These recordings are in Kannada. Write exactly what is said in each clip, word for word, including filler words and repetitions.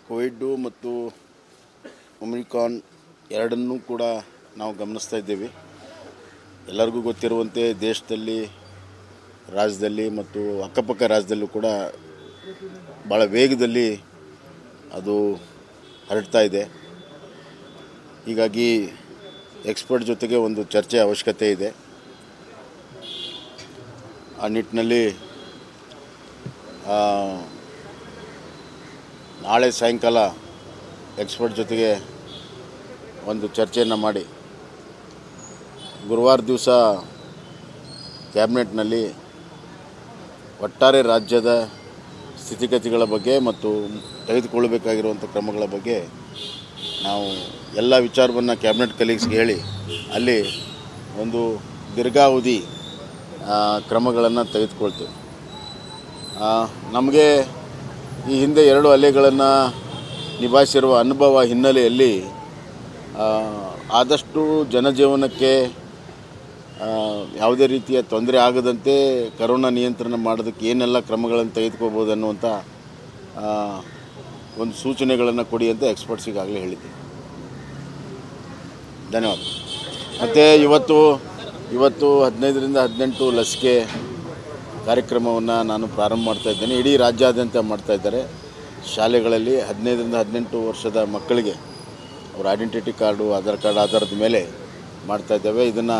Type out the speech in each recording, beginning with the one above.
ಕೋವಿಡ್ಡು ಮತ್ತು ಒಮಿಕ್ರಾನ್ ಎರಡನ್ನೂ ಕೂಡ ನಾವು ಗಮನಿಸ್ತಾ ಇದ್ದೇವೆ. ಎಲ್ಲರಿಗೂ ಗೊತ್ತಿರುವಂತೆ ದೇಶದಲ್ಲಿ, ರಾಜ್ಯದಲ್ಲಿ ಮತ್ತು ಅಕ್ಕಪಕ್ಕ ರಾಜ್ಯದಲ್ಲೂ ಕೂಡ ಭಾಳ ವೇಗದಲ್ಲಿ ಅದು ಹರಡ್ತಾ ಇದೆ. ಹೀಗಾಗಿ ಎಕ್ಸ್ಪರ್ಟ್ ಜೊತೆಗೆ ಒಂದು ಚರ್ಚೆ ಅವಶ್ಯಕತೆ ಇದೆ. ಆ ನಿಟ್ಟಿನಲ್ಲಿ ನಾಳೆ ಸಾಯಂಕಾಲ ಎಕ್ಸ್ಪರ್ಟ್ ಜೊತೆಗೆ ಒಂದು ಚರ್ಚೆಯನ್ನು ಮಾಡಿ ಗುರುವಾರ ದಿವಸ ಕ್ಯಾಬಿನೆಟ್ನಲ್ಲಿ ಒಟ್ಟಾರೆ ರಾಜ್ಯದ ಸ್ಥಿತಿಗತಿಗಳ ಬಗ್ಗೆ ಮತ್ತು ತೆಗೆದುಕೊಳ್ಳಬೇಕಾಗಿರುವಂಥ ಕ್ರಮಗಳ ಬಗ್ಗೆ ನಾವು ಎಲ್ಲ ವಿಚಾರವನ್ನು ಕ್ಯಾಬಿನೆಟ್ ಕಲೀಗ್ಸ್ಗೆ ಹೇಳಿ ಅಲ್ಲಿ ಒಂದು ದೀರ್ಘಾವಧಿ ಕ್ರಮಗಳನ್ನು ತೆಗೆದುಕೊಳ್ತೇವೆ. ನಮಗೆ ಈ ಹಿಂದೆ ಎರಡು ಅಲೆಗಳನ್ನು ನಿಭಾಯಿಸಿರುವ ಅನುಭವ ಹಿನ್ನೆಲೆಯಲ್ಲಿ ಆದಷ್ಟು ಜನಜೀವನಕ್ಕೆ ಯಾವುದೇ ರೀತಿಯ ತೊಂದರೆ ಆಗದಂತೆ ಕರೋನಾ ನಿಯಂತ್ರಣ ಮಾಡೋದಕ್ಕೆ ಏನೆಲ್ಲ ಕ್ರಮಗಳನ್ನು ತೆಗೆದುಕೋಬೋದು ಅನ್ನುವಂಥ ಒಂದು ಸೂಚನೆಗಳನ್ನು ಕೊಡಿ ಅಂತ ಎಕ್ಸ್ಪರ್ಟ್ಸಿಗಾಗಲೇ ಹೇಳಿದ್ದೆ. ಧನ್ಯವಾದ. ಮತ್ತು ಇವತ್ತು ಇವತ್ತು ಹದಿನೈದರಿಂದ ಹದಿನೆಂಟು ಲಸಿಕೆ ಕಾರ್ಯಕ್ರಮವನ್ನು ನಾನು ಪ್ರಾರಂಭ ಮಾಡ್ತಾಯಿದ್ದೇನೆ. ಇಡೀ ರಾಜ್ಯಾದ್ಯಂತ ಮಾಡ್ತಾಯಿದ್ದಾರೆ. ಶಾಲೆಗಳಲ್ಲಿ ಹದಿನೈದರಿಂದ ಹದಿನೆಂಟು ವರ್ಷದ ಮಕ್ಕಳಿಗೆ ಅವ್ರ ಐಡೆಂಟಿಟಿ ಕಾರ್ಡು, ಆಧಾರ್ ಕಾರ್ಡ್ ಆಧಾರದ ಮೇಲೆ ಮಾಡ್ತಾಯಿದ್ದೇವೆ. ಇದನ್ನು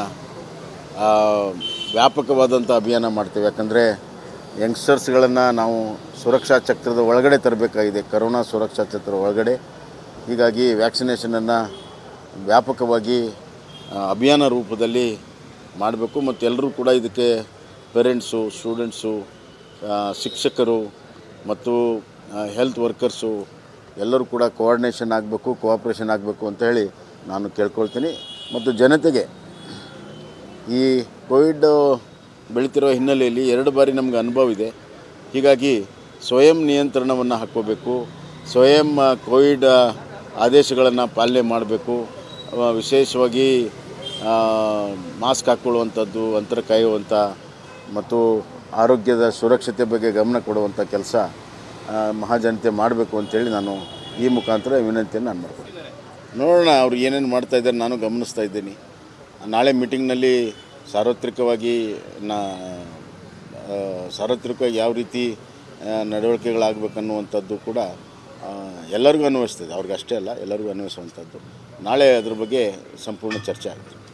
ವ್ಯಾಪಕವಾದಂಥ ಅಭಿಯಾನ ಮಾಡ್ತೇವೆ. ಯಾಕಂದರೆ ಯಂಗ್ಸ್ಟರ್ಸ್ಗಳನ್ನು ನಾವು ಸುರಕ್ಷಾ ಚಕ್ರದ ಒಳಗಡೆ ತರಬೇಕಾಗಿದೆ, ಕರೋನಾ ಸುರಕ್ಷಾ ಚಕ್ರದ ಒಳಗಡೆ. ಹೀಗಾಗಿ ವ್ಯಾಕ್ಸಿನೇಷನನ್ನು ವ್ಯಾಪಕವಾಗಿ ಅಭಿಯಾನ ರೂಪದಲ್ಲಿ ಮಾಡಬೇಕು. ಮತ್ತು ಎಲ್ಲರೂ ಕೂಡ ಇದಕ್ಕೆ ಪೇರೆಂಟ್ಸು, ಸ್ಟೂಡೆಂಟ್ಸು, ಶಿಕ್ಷಕರು ಮತ್ತು ಹೆಲ್ತ್ ವರ್ಕರ್ಸು ಎಲ್ಲರೂ ಕೂಡ ಕೋಆರ್ಡಿನೇಷನ್ ಆಗಬೇಕು, ಕೋಆಪ್ರೇಷನ್ ಆಗಬೇಕು ಅಂತ ಹೇಳಿ ನಾನು ಕೇಳ್ಕೊಳ್ತೀನಿ. ಮತ್ತು ಜನತೆಗೆ ಈ ಕೋವಿಡ್ ಬೆಳೀತಿರೋ ಹಿನ್ನೆಲೆಯಲ್ಲಿ ಎರಡು ಬಾರಿ ನಮಗೆ ಅನುಭವ ಇದೆ. ಹೀಗಾಗಿ ಸ್ವಯಂ ನಿಯಂತ್ರಣವನ್ನು ಹಾಕ್ಕೋಬೇಕು, ಸ್ವಯಂ ಕೋವಿಡ್ ಆದೇಶಗಳನ್ನು ಪಾಲನೆ ಮಾಡಬೇಕು. ವಿಶೇಷವಾಗಿ ಮಾಸ್ಕ್ ಹಾಕ್ಕೊಳ್ಳುವಂಥದ್ದು, ಅಂತರ ಕಾಯುವಂಥ ಮತ್ತು ಆರೋಗ್ಯದ ಸುರಕ್ಷತೆ ಬಗ್ಗೆ ಗಮನ ಕೊಡುವಂಥ ಕೆಲಸ ಮಹಾಜನತೆ ಮಾಡಬೇಕು ಅಂತೇಳಿ ನಾನು ಈ ಮುಖಾಂತರ ವಿನಂತಿಯನ್ನು ನಾನು ಮಾಡ್ತೀನಿ. ನೋಡೋಣ ಅವ್ರು ಏನೇನು ಮಾಡ್ತಾಯಿದ್ದಾರೆ, ನಾನು ಗಮನಿಸ್ತಾ ಇದ್ದೀನಿ. ನಾಳೆ ಮೀಟಿಂಗ್ನಲ್ಲಿ ಸಾರ್ವತ್ರಿಕವಾಗಿ ನಾ ಸಾರ್ವತ್ರಿಕವಾಗಿ ಯಾವ ರೀತಿ ನಡವಳಿಕೆಗಳಾಗಬೇಕನ್ನುವಂಥದ್ದು ಕೂಡ ಎಲ್ಲರಿಗೂ ಅನ್ವಯಿಸ್ತದೆ. ಅವ್ರಿಗೆ ಅಷ್ಟೇ ಅಲ್ಲ, ಎಲ್ಲರಿಗೂ ಅನ್ವಯಿಸುವಂಥದ್ದು. ನಾಳೆ ಅದ್ರ ಬಗ್ಗೆ ಸಂಪೂರ್ಣ ಚರ್ಚೆ ಆಗುತ್ತೆ.